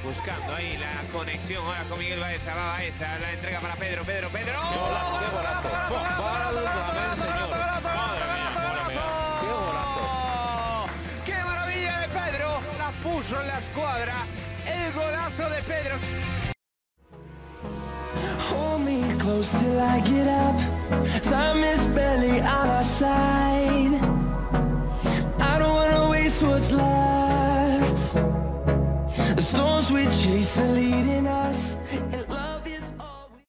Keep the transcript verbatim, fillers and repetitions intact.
Buscando ahí la conexión ahora con Miguel Baeza. Va Baeza, la entrega para Pedro, Pedro, Pedro. ¡Qué golazo, qué golazo! ¡Válgame el señor! ¡Madre mía, madre mía! ¡Qué golazo! ¡Qué maravilla de Pedro! La puso en la escuadra. El golazo de Pedro. Hold me close till I get up. Time is barely on our side.